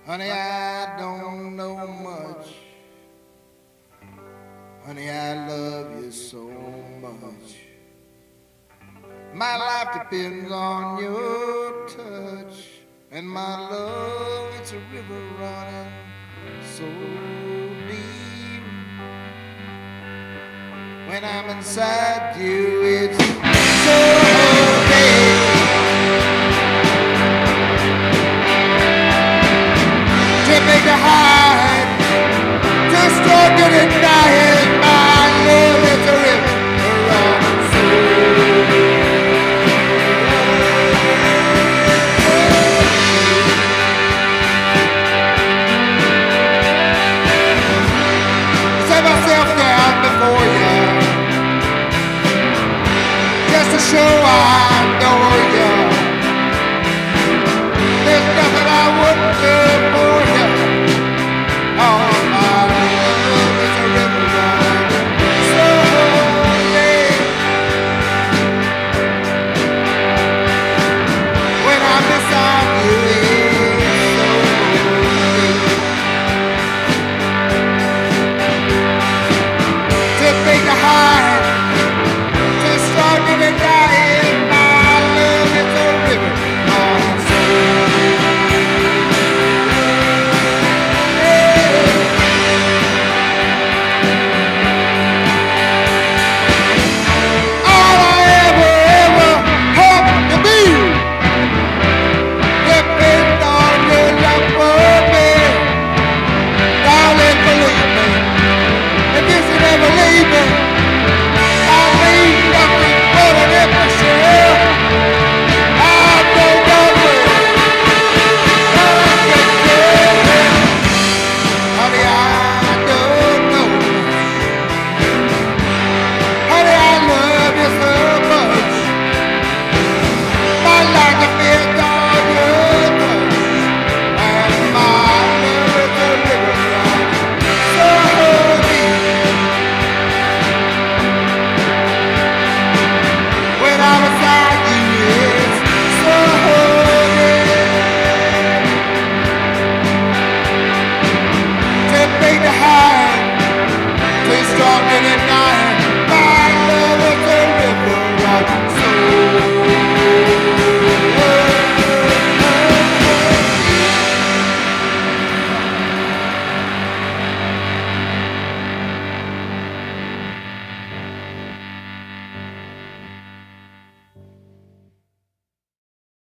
Honey, I don't know much. Honey, I love you so much. My life depends on your touch. And my love, it's a river running so deep. When I'm inside you, it's so